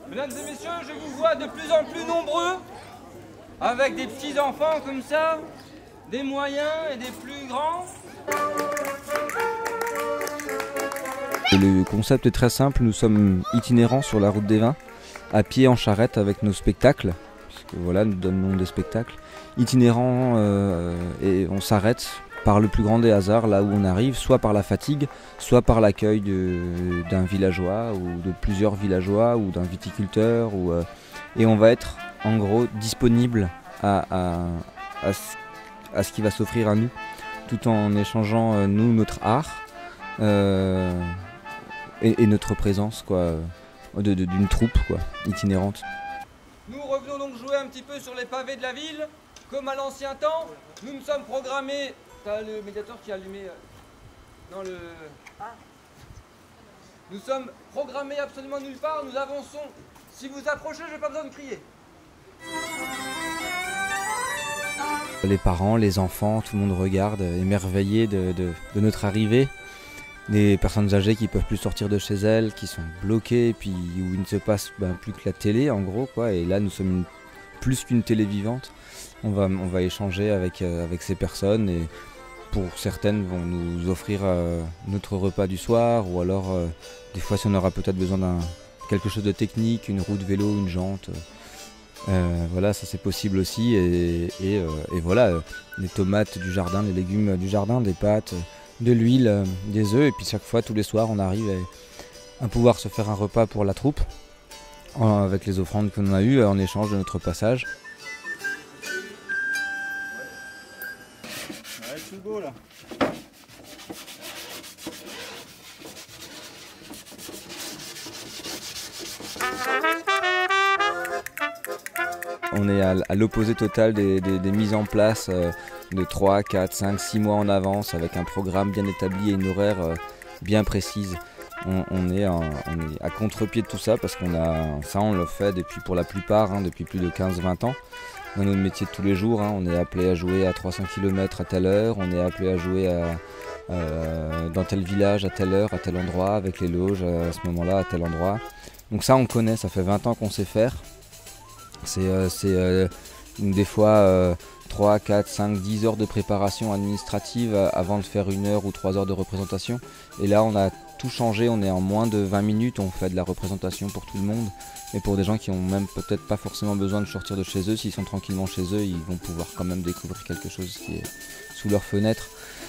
Mesdames et messieurs, je vous vois de plus en plus nombreux, avec des petits enfants comme ça, des moyens et des plus grands. Le concept est très simple, nous sommes itinérants sur la route des vins, à pied en charrette avec nos spectacles, puisque voilà, nous donnons des spectacles, itinérants et on s'arrête par le plus grand des hasards là où on arrive, soit par la fatigue, soit par l'accueil d'un villageois ou de plusieurs villageois ou d'un viticulteur. Et on va être en gros disponible à ce qui va s'offrir à nous, tout en échangeant nous notre art et notre présence d'une troupe itinérante. Nous revenons donc jouer un petit peu sur les pavés de la ville, comme à l'ancien temps. Nous nous sommes programmés. T'as le médiateur qui a allumé dans le... Nous sommes programmés absolument nulle part, nous avançons. Si vous approchez, je n'ai pas besoin de crier. Les parents, les enfants, tout le monde regarde, émerveillé de notre arrivée. Des personnes âgées qui ne peuvent plus sortir de chez elles, qui sont bloquées, puis où il ne se passe plus que la télé en gros, quoi. Et là nous sommes plus qu'une télé vivante. On va échanger avec ces personnes et pour certaines vont nous offrir notre repas du soir ou alors des fois si on aura peut-être besoin d'un quelque chose de technique, une roue de vélo, une jante. Voilà, ça c'est possible aussi et voilà, les tomates du jardin, les légumes du jardin, des pâtes, de l'huile, des œufs et puis chaque fois tous les soirs on arrive à pouvoir se faire un repas pour la troupe avec les offrandes qu'on a eues en échange de notre passage. Ouais, c'est beau là. On est à l'opposé total des mises en place de 3, 4, 5, 6 mois en avance avec un programme bien établi et une horaire bien précise. On est à contre-pied de tout ça parce on le fait depuis pour la plupart, depuis plus de 15-20 ans. Dans notre métier de tous les jours, on est appelé à jouer à 300 km à telle heure, on est appelé à jouer dans tel village à telle heure, à tel endroit, avec les loges à ce moment-là, à tel endroit. Donc ça on connaît, ça fait 20 ans qu'on sait faire. C'est des fois 3, 4, 5, 10 heures de préparation administrative avant de faire 1 heure ou 3 heures de représentation. Et là on a tout changé, on est en moins de 20 minutes, on fait de la représentation pour tout le monde. Et pour des gens qui ont même peut-être pas forcément besoin de sortir de chez eux, s'ils sont tranquillement chez eux, ils vont pouvoir quand même découvrir quelque chose qui est sous leur fenêtre.